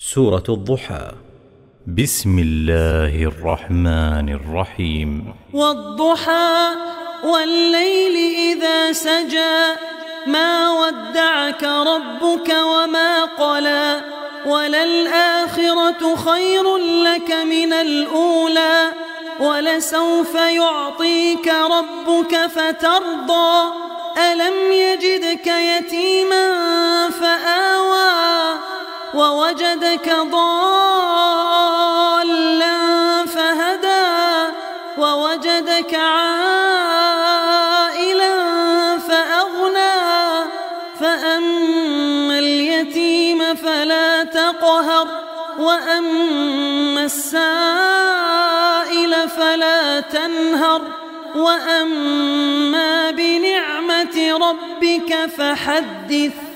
سورة الضحى. بسم الله الرحمن الرحيم. والضحى والليل إذا سجى ما ودعك ربك وما قلى وللآخرة خير لك من الأولى ولسوف يعطيك ربك فترضى ألم يجدك يتيما فآوى ووجدك ضالا فهدى ووجدك عائلا فأغنى فأما اليتيم فلا تقهر وأما السائل فلا تنهر وأما بنعمة ربك فحدث.